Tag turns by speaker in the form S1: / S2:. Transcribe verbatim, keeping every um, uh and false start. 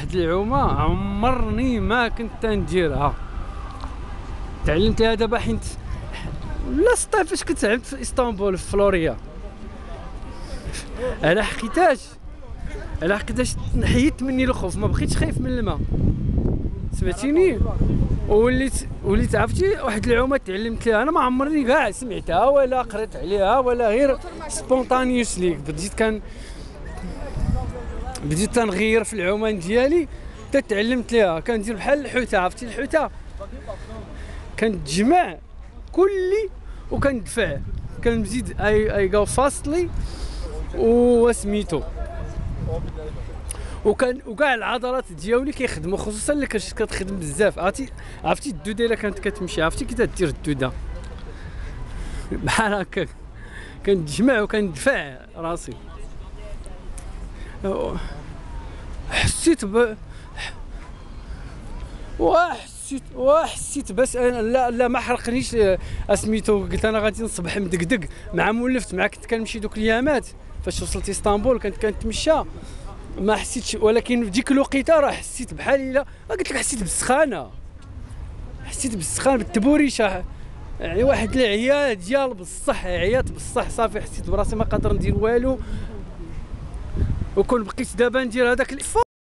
S1: واحد العومه عمرني ما كنت نديرها، تعلمتها دابا حيت لا الصيف فاش كنت لعبت في اسطنبول في فلوريا، على حقيتاش على حقيتاش نحيت مني الخوف، ما بقيتش خايف من الماء، سمعتيني؟ وليت وليت عرفتي واحد العومه تعلمت ليها انا ما عمرني كاع سمعتها ولا قريت عليها ولا غير سبونطانيوسلي، بديت كان بديت تنغير في العومان ديالي حتى تعلمت ليها. كندير بحال الحوته، عرفتي الحوته كنتجمع كلي وكندفع، كنزيد اي اي جو فاستلي وسميتو، وكان وكاع العضلات ديالي كيخدموا، خصوصا اللي كتخدم بزاف. عرفتي عرفتي الدوده الا كانت كتمشي، عرفتي كي تدير الدوده بحال هكاك، كنتجمع وكندفع راسي. حسيت ب وحسيت وحسيت بس انا لا لا ما حرقنيش اسميتو، قلت انا غادي نصبح مدقدق مع مولفت، مع كنت كنمشي دوك الايامات فاش وصلت اسطنبول كنت كنتمشى ما حسيتش، ولكن في ديك الوقيته راه حسيت بحال الا قلت لك حسيت بالسخانه، حسيت بالسخانه بالتبوريشه، يعني واحد العيا ديال بصح، عيات بصح صافي، حسيت براسي ما قادر ندير والو، وكون بقيت دابا ندير هذاك